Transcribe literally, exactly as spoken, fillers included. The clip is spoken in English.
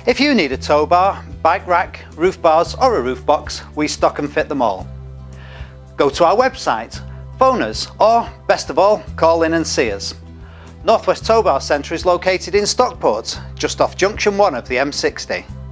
If you need a tow bar, bike rack, roof bars or a roof box, we stock and fit them all. Go to our website, phone us, or best of all, call in and see us. North West Towbar Centre is located in Stockport, just off junction one of the M sixty.